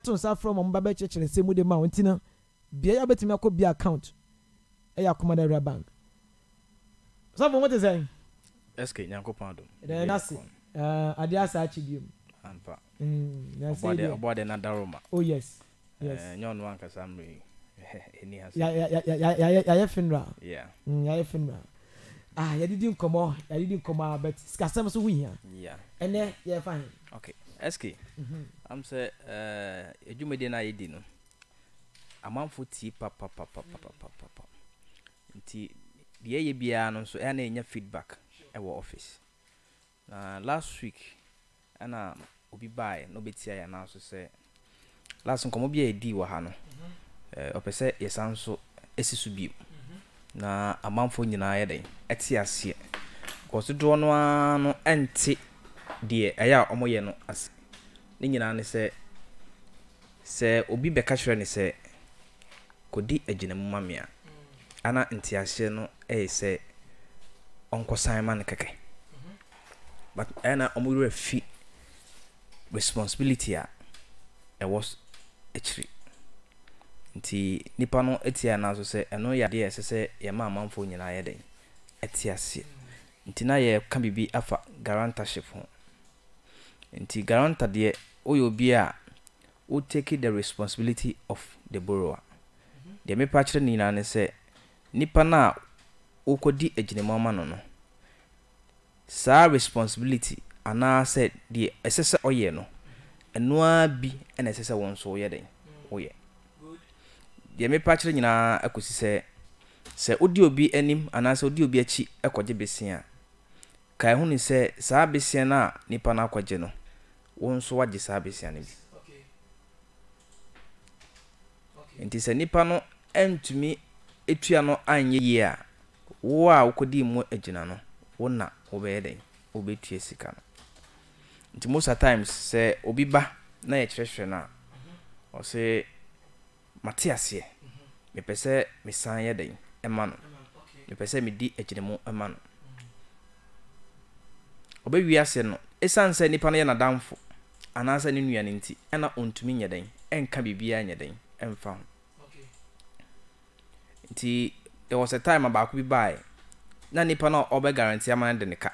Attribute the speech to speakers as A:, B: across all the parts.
A: to sa from mo ba be chechele se mu de ma wontina bia ya betimi akọ bia account ya Akomadan bank so for what is saying
B: SK Nyankopon do
A: that's ade asa achi biom
B: ampa obode na daroma
A: oh yes
B: nyon wan ka samri eni has
A: ya finra
B: yeah
A: ya finra ya didn't come but skasam so hu hia
B: yeah
A: ene ya fine
B: okay SK am say ejumede na yedi no amanfo ti papa nti die ye bia no so na enya feedback e wo office na last week ana obi buy no betia ya na so say last nkomo bia edi wo ha no opese yesanso esisu bi na amanfo nyina ye den eti ase ko so do no ano enti de eya omoye no ase ni nyina ne se obi be ka hwere ne se kodi aginamu mamia ana entiase no se onkosan man keke but ana omuru afi responsibility was actually nti nipa no etia na so se eno ya de se ye ma amanfo nyina ye den etiase nti na ye ka bibi afa guarantorship ho nti guarantor de oyo bia who take the responsibility of the borrower de me pa kire ni na ne se nipa na ukodi aginema ma no sa responsibility ana said the esese oye no eno bi ena esese won so ye den oye good de me pa kire nyina akosi se odi obi anim ana se odi obi achi ekoje besia kai hu ni se sa besia na nipa na akwaje no won so waje sa besia ne bi okay nti se nipa no entumi etua no anye ye a wo a ukodi mu agina no wona obeye den obetua sika no nti most of times se obi ba na ye kyerehwere na o se matiase me pese me san ye den ema no me pese me di agina mu ema no obewi ase no esan se nipa no ye na damfo anasa ne nua ne nti ena ontumi nye den enka bibia nye den emfa nti there was a time about be buy na nipa na obe guarantee amana de neka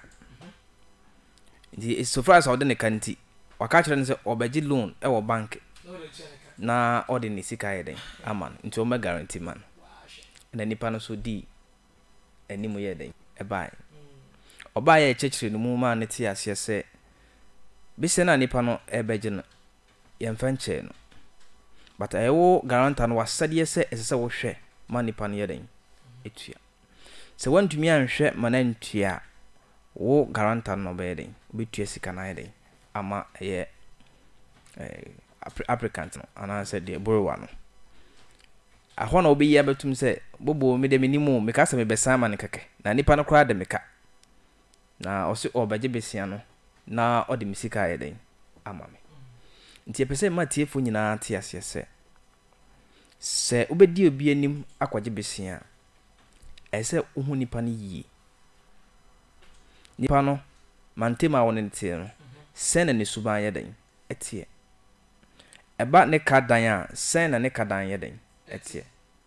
B: nti so far as ode neka nti waka kire ne se obeji loan e wo bank na ode ni sika yeden aman nti o me guarantee man na nipa no so di enimu yeden e buy oba ya chechire no mu ma ne ti ase se bise na nipa no e beje no yemfa nche no but ayo guarantor no wasade se esese wo hwe manipa ne yeden etua se wantumi anhwe manantua wo guarantor no be yeden betua sika na yeden ama ye applicant no ana se de borrower no ahona obi ya betum se bobo me de minimu me ka se me besan ma ne keke na nipa no kra de meka na o se obaje besia no na o de misika yeden ama me nti epese ma tiefo nyina tie ase se obedi obi anim akwaje besia ese ohu nipa no yi nipa no mantema won ntie no sen na ne suban yeden etie eba ne kadan a sen na ne kadan yeden etie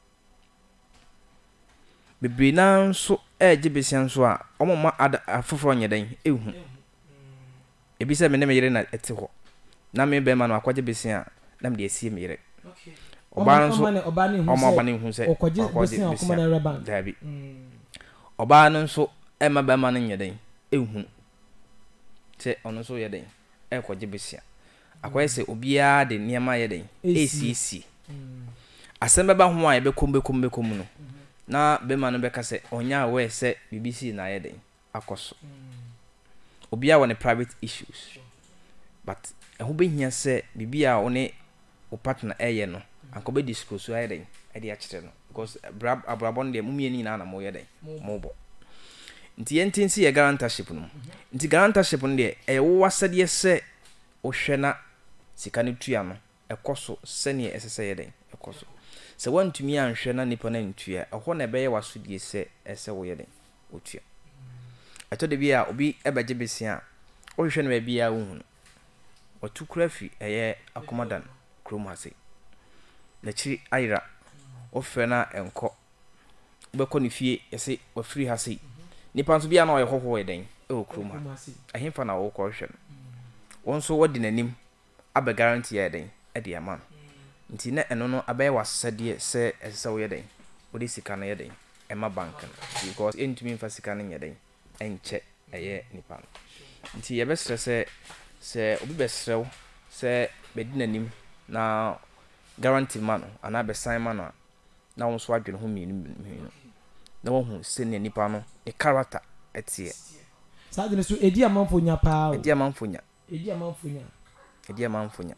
B: bibina nso eje besia nso a omoma afoforo nyeden ehu ebi se me ne meyere na ete ho na me be ma no akwaje besia na me de esie meyere okay oba nso oba ne hu se
A: okoje besia Akomadan bank
B: dabi oba nso ema be ma no nyeden ehu se ono so yeden ekoje besia akwaye se obia de niema yeden esi asembe ba ho a ye be kombe no na be ma no be ka se onya we se BBC na yeden akoso obia won private issues but eho be hia se bibia one o partner eye no ankobe disclose yeden e de akire no because abrabon de mumieni na na mo yeden mobo nti yentinsi ye guarantorship no nti guarantorship no de e wo wasade se o hwe na sika ne tua no ekoso sene esese yeden ekoso se wantumi anhwe na nipa na ntua eho na be ye wasodie se ese wo yeden otua ato de bia obi ebeje besia o hwe na bia wo hu otukura fi eye Akomadan krom ase na chi ayra ofre na enko obekọ ne fie yesi wa free ha sei nipa nso bia na oyɛ hoho eden e krom ha ahemfa na wo kɔ hwɛ no won so wodi nanim aba guarantee eden e de ama nti na eno no abɛyɛ wasɛdeɛ sɛ ɛsɛ wo yɛden wodi sika na yɛden ɛma bank no because entumi mfa sika no yɛden enkyɛ ɛyɛ nipa no nti yɛbɛsrɛ sɛ obi bɛsrɛw sɛ bedi nanim na guarantee ma no ana be sign ma no na won so adwene ho mienu na wo hu sɛ ne nipa no e character etie
A: saa de so edi amanfo nya paa
B: edi amanfo nya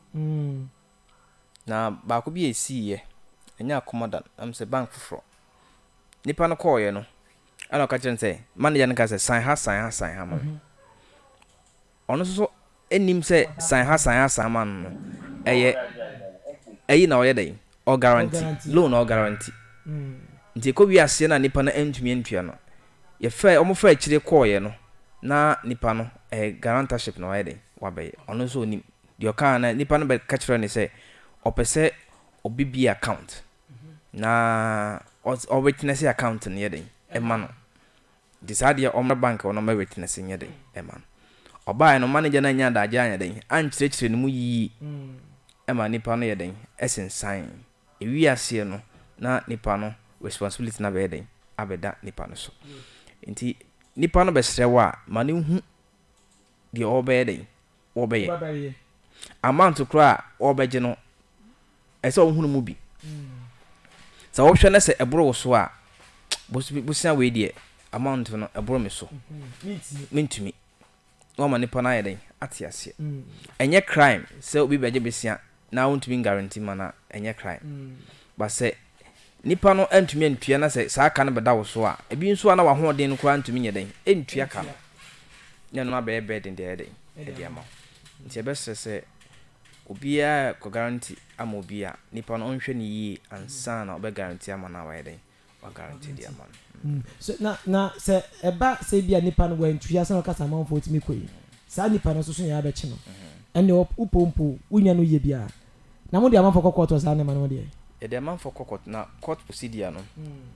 B: na ba ko bi esiye enya Akomadan am se bank foforo nipa no call ye no ana ka kyerɛ sɛ manager no ka sɛ sign ha ma ono so enim sɛ sign ha ma no ɛyi na ɔyɛ dɛn or guarantee loan or guarantee nti ko wi ase na nipa no entumi entua no ye fa omo fa akire call ye no na nipa no guarantorship na ɔyɛ dɛn wabɛyɛ ono so onim de ɔka na nipa no be ka kyerɛ ne sɛ opese obibi account na o witness account ne yeden e ma no decide o bank o no ma witness yeden e ma no oba no manager na nya da agya yeden an kyerɛkyerɛ ne mu yi e ma nipa no yeden esensan e wi ase no na nipa no responsibility na be yeden abeda nipa no so nti nipa no be srewa ma ne hu de obeyeden obeye amount kra obegye no ese ohunu mu bi sa wo hwe na se ebro so a bosia we die amount no ebro me so mintumi no ma nipa na yeden ate ase enye crime se obi beje besia na wontumi guarantee mana enye crime ba se nipa no antumi antua na se saa ka no beda wo so a ebi nso na wa hoden no kra antumi nyeden entua ka no nya no abe bed de yeden e dia ma nti ebese se obia ko guarantee ama obia nipa no onhwe ne yi ansa na obe guarantee ama na wa den wa guarantee dia man
A: so na se eba se bia nipa no wantua se no kasa manfo otimi koi sa nipa no so so ya be che no ene upompo unya no ye bia na mo dia manfo kokot sa ne ma no dia
B: e dia manfo kokot na court procedure no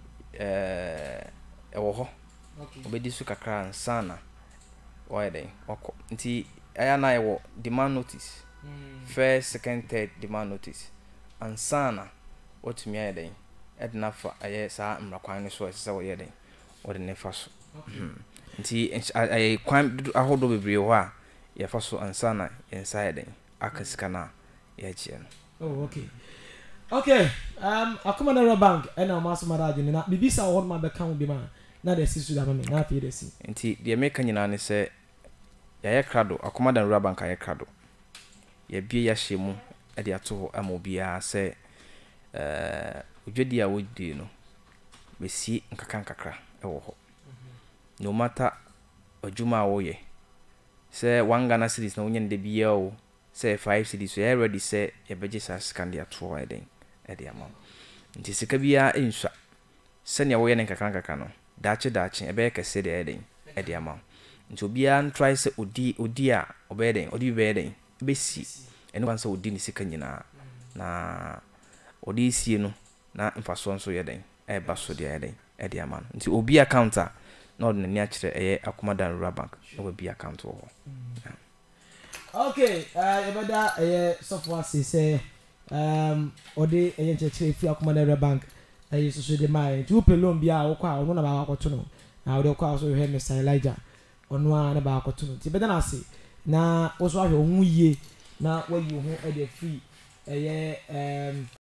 B: wo ho obedi su kakra ansa na wa den okọ nti aya na wo demand notice first second third demand notice ansana otumi ayeden edna fa aye sa mrakwan so esesa wo yeden wo de ne fa so nti aye kwan ahodo bebre ho a ye fa so ansana yensa yeden akasika na ye gie no
A: okay Akomadan bank ena maso maraje na bibisa wo ma be kan bi ma na de sisu da me na fi de si
B: nti de me kan nyina ne se ya krado Akomadan bank ya krado ya bie ya hyemu e de ato ama obia se odwedi a wodi no besi nkakra e wo ho no matter adwuma a wo ye se wangana series na wonye de bia o se 5 series so ya ready se ya beje sa scan de ato eden e de ama nti sika bia enswa se ne wo ye nkakra no dache e be kese de eden e de ama nti obia try se odi a obeden odi be eden besi eno kan se odi ni sika nyina na odi sie no na mfaso nso yeden e ba so de yeden e de ama nti obi account a na odi ni a kire eye Akomadan bank no obi account wo
A: okay ebada eye sofwa se odi eye nchekire fi Akomadan bank eye so de mai tu pelon bia wo kwa ono na ba akoto no na odi kwa so he Mr. Elijah ono a na ba akoto no ti beda na ase na wo so ahwe ohun yie na wayi ho e de free eye